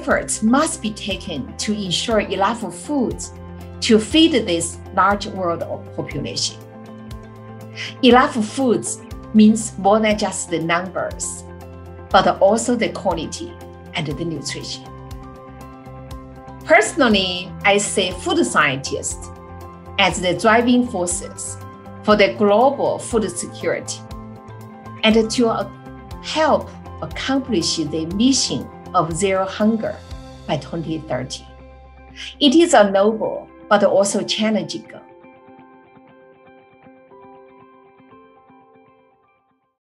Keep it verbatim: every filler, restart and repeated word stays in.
efforts must be taken to ensure enough food to feed this large world population. Enough food means more than just the numbers, but also the quality and the nutrition. Personally, I see food scientists as the driving forces for the global food security and to uh, help accomplish the mission of zero hunger by twenty thirty. It is a noble but also challenging goal.